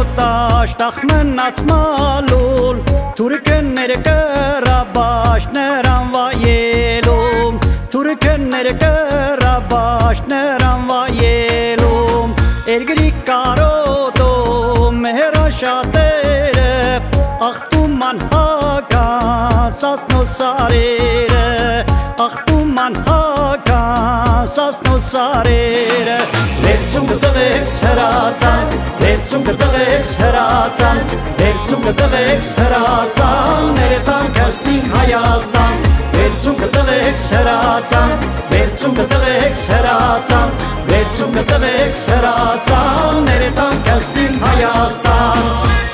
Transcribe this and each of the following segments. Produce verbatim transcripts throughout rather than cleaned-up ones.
տաշտախ մնաց մալուլ Թուրքներ կռաբաշներ անվայելում Թուրքներ կռաբաշներ անվայելում Երգրի կարոտում մերաշատերը Աղտուման հական սասնո սարերը Աղտուման հական սասնո սարերը Վերցում կտղեք սրացան Վերցում կտղեք սրացան Վերցում կտղեք սրացան Ներետան կստին Հայաստան Վերցում կտղեք սրացան Վերցում կտղեք սրացան Վերցում կտղեք սրացան Ներետան կստին Հայաստան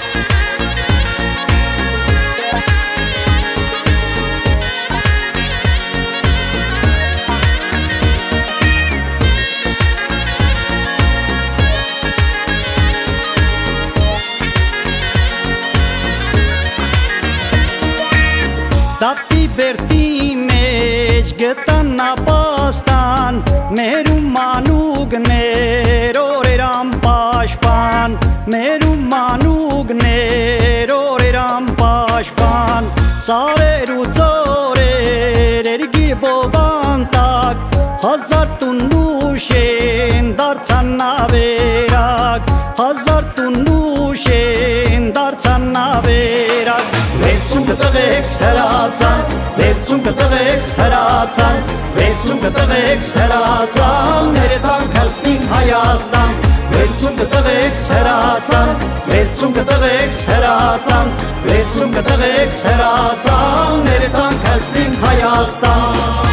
Տատի բերտի մեջ գտան ապաստան Մերում մանուգներ օրերան պաշպան Մերում մանուգներ օրերան պաշպան Սարեր ու ծորեր երգիր բովան տակ Հազար տունուշ են դարձան նավերակ Հազար տունուշ են դարձան նավերակ Վերցում կտղեք սրացան Վերցում կտղեք սրացան Վերցում կտղեք սրացան Ներետան կստին Հայաստան Վերցում կտղեք սրացան Վերցում կտղեք սրացան Վերցում կտղեք սրացան Ներետան կստին Հայաստան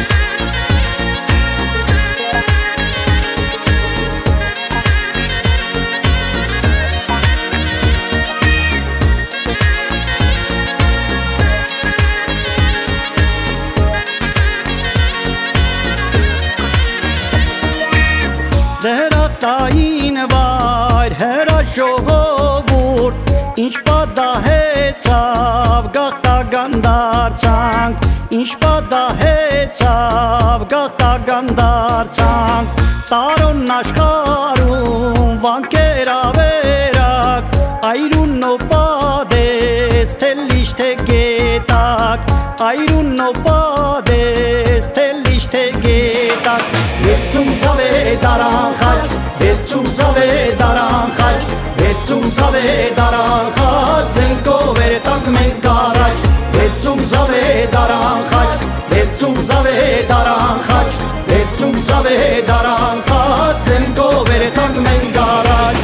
Դրախտային վայր հրաշողովուրդ Ինչ պատահեցավ գաղթական դարձանք Ինչ պատահեցավ գաղթական դարձանք Տարոն աշխարում վանքեր ավերակ Այրուն նոպադես թելիշ թե գետակ Այրուն նոպադես թելիշ թե գետակ Վերցում սավե դարան խաչ Վերցում սավե դարան խաչ Վերցում սավե դարան խաչ Զենքով երտանք մենք առաջ Վերցում սավե դարան խաչ Վերցում սավե դարան խաչ Վերցում սավե դարան խաչ Զենքով երտանք մենք առաջ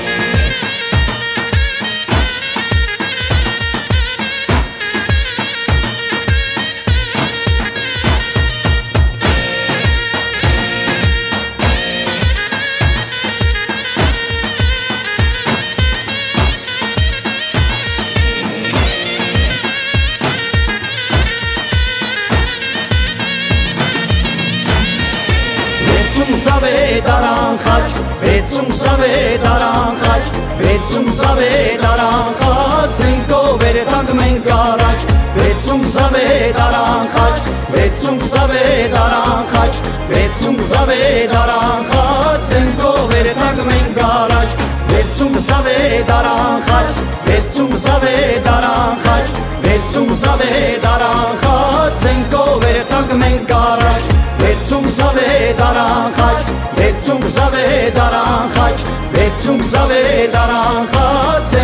Վերցում սավե դարան խաչ Վերցում սավե դարան խաչ Վերցում սավե դարան խաչ Զենքով երտանք մենք առաջ Վերցում սավե դարան խաչ Վերցում սավե դարան խաչ Վերցում սավե դարան խաչ Զենքով երտանք մենք առաջ Վերցում սավե դարան խաչ Վերցում սավե դարան խաչ Վերցում սավե դարան խաչ Զենքով երտանք մենք առաջ Վերցում սավե դարան խաչ Վերցում սավե դարան խաչ Վերցում սավե դարան խաչ